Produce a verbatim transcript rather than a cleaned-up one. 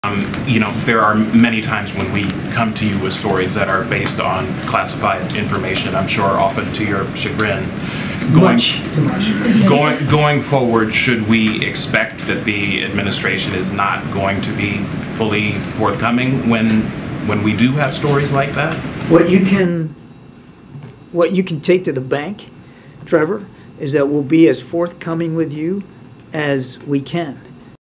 Um, you know, there are many times when we come to you with stories that are based on classified information, I'm sure often to your chagrin. Going, Much too much. going, going forward, should we expect that the administration is not going to be fully forthcoming when, when we do have stories like that? What you can, what you can take to the bank, Trevor, is that we'll be as forthcoming with you as we can.